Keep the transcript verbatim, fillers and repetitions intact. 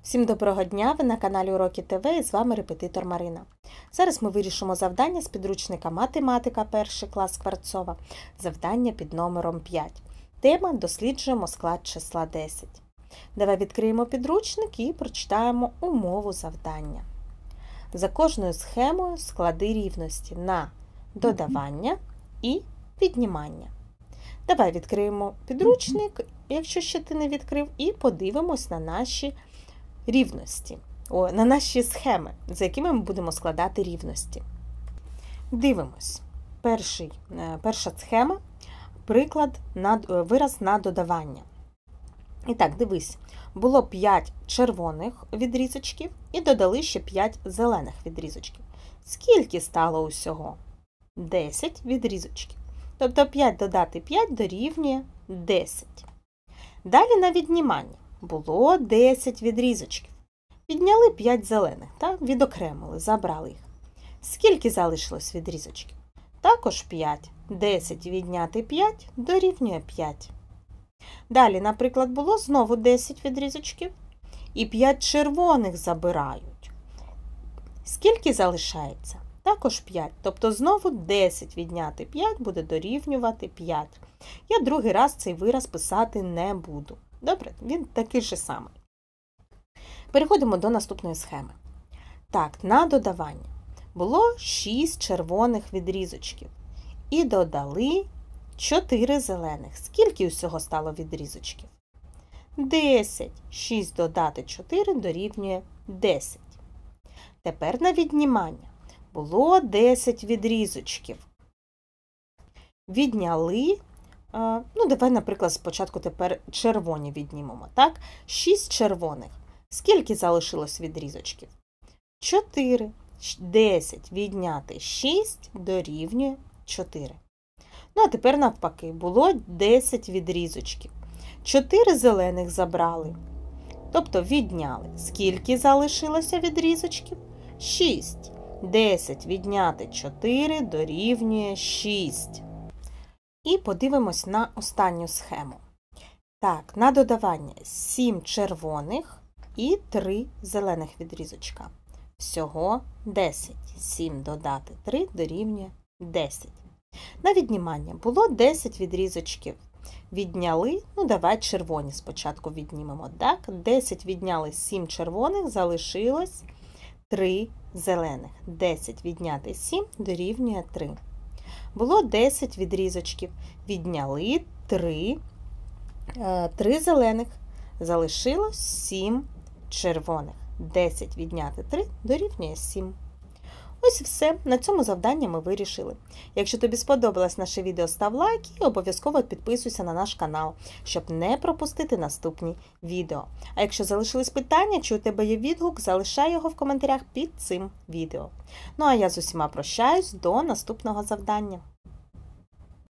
Всім доброго дня! Ви на каналі Уроки ТВ і з вами репетитор Марина. Зараз ми вирішимо завдання з підручника Математика, перший клас Скворцова. Завдання під номером п'ять. Тема «Досліджуємо склад числа десять». Давай відкриємо підручник і прочитаємо умову завдання. За кожною схемою склади рівності на додавання і віднімання. Давай відкриємо підручник, якщо ще ти не відкрив, і подивимось на наші рівності, о, на наші схеми, за якими ми будемо складати рівності. Дивимось. Перший, перша схема – приклад на, вираз на додавання. І так, дивись, було п'ять червоних відрізочків і додали ще п'ять зелених відрізочків. Скільки стало усього? десять відрізочків. Тобто п'ять додати п'ять дорівнює десять. Далі на віднімання. Було десять відрізочків. Підняли п'ять зелених, так? Відокремили, забрали їх. Скільки залишилось відрізочків? Також п'ять. десять відняти п'ять дорівнює п'ять. Далі, наприклад, було знову десять відрізочків. І п'ять червоних забирають. Скільки залишається? Також п'ять. Тобто знову десять відняти п'ять буде дорівнювати п'ять. Я другий раз цей вираз писати не буду. Добре, він такий же самий. Переходимо до наступної схеми. Так, на додавання. Було шість червоних відрізочків. І додали чотири зелених. Скільки усього стало відрізочків? десять. шість додати чотири дорівнює десять. Тепер на віднімання. Було десять відрізочків. Відняли, ну давай, наприклад, спочатку тепер червоні віднімемо, так? шість червоних. Скільки залишилось відрізочків? чотири. десять відняти шість дорівнює чотири. Ну, а тепер навпаки, було десять відрізочків. чотири зелених забрали, тобто відняли. Скільки залишилося відрізочків? шість. десять відняти чотири дорівнює шість. І подивимось на останню схему. Так, на додавання сім червоних і три зелених відрізочка. Всього десять. сім додати три дорівнює десять. На віднімання було десять відрізочків. Відняли, ну давай червоні спочатку віднімемо. Так, десять відняли сім червоних, залишилось три зелених. десять відняти сім дорівнює три. Було десять відрізочків. Відняли три, три зелених. Залишилось сім червоних. десять відняти три дорівнює сім. Ось і все. На цьому завдання ми вирішили. Якщо тобі сподобалось наше відео, став лайк і обов'язково підписуйся на наш канал, щоб не пропустити наступні відео. А якщо залишились питання, чи у тебе є відгук, залишай його в коментарях під цим відео. Ну а я з усіма прощаюсь до наступного завдання.